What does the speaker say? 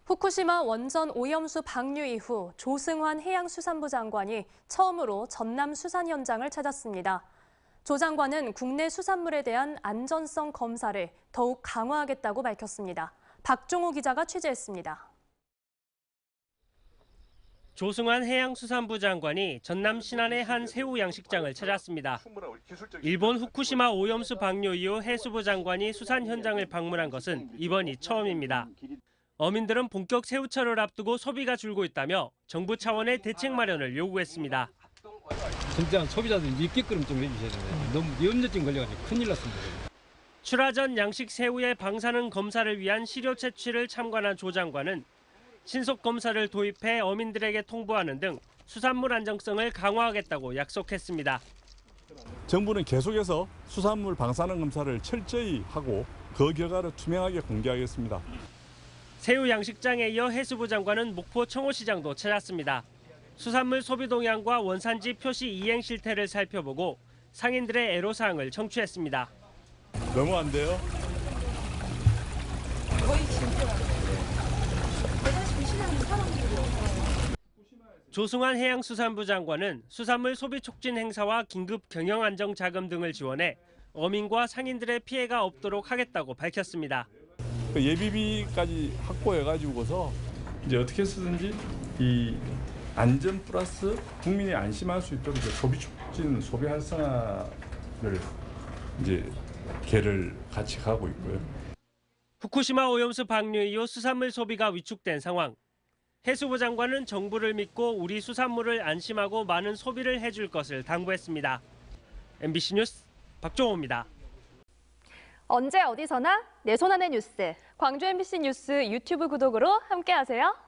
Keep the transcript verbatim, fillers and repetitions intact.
후쿠시마 원전 오염수 방류 이후 조승환 해양수산부 장관이 처음으로 전남 수산 현장을 찾았습니다. 조 장관은 국내 수산물에 대한 안전성 검사를 더욱 강화하겠다고 밝혔습니다. 박종호 기자가 취재했습니다. 조승환 해양수산부 장관이 전남 신안의 한 새우 양식장을 찾았습니다. 일본 후쿠시마 오염수 방류 이후 해수부 장관이 수산 현장을 방문한 것은 이번이 처음입니다. 어민들은 본격 새우철을 앞두고 소비가 줄고 있다며 정부 차원의 대책 마련을 요구했습니다. 진짜 소비자들 입기끌음 좀 해주셔야 되네요. 너무 염려증 걸려가지고 큰일 났습니다. 출하 전 양식 새우의 방사능 검사를 위한 시료 채취를 참관한 조 장관은 신속 검사를 도입해 어민들에게 통보하는 등 수산물 안정성을 강화하겠다고 약속했습니다. 정부는 계속해서 수산물 방사능 검사를 철저히 하고 그 결과를 투명하게 공개하겠습니다. 새우 양식장에 이어 해수부 장관은 목포 청호시장도 찾았습니다. 수산물 소비 동향과 원산지 표시 이행 실태를 살펴보고 상인들의 애로사항을 청취했습니다. 너무 안 돼요? 거의 진짜 배달시킨 시장은 사람들이요. 조승환 해양수산부 장관은 수산물 소비 촉진 행사와 긴급 경영 안정 자금 등을 지원해 어민과 상인들의 피해가 없도록 하겠다고 밝혔습니다. 예비비까지 확보해가지고서 이제 어떻게 쓰든지 이 안전 플러스 국민이 안심할 수 있도록 이제 소비 촉진, 소비 활성화를 이제 계를 같이 가고 있고요. 후쿠시마 오염수 방류 이후 수산물 소비가 위축된 상황. 해수부 장관은 정부를 믿고 우리 수산물을 안심하고 많은 소비를 해줄 것을 당부했습니다. 엠비씨 뉴스 박종호입니다. 언제 어디서나 내 손 안의 뉴스. 광주 엠비씨 뉴스 유튜브 구독으로 함께하세요.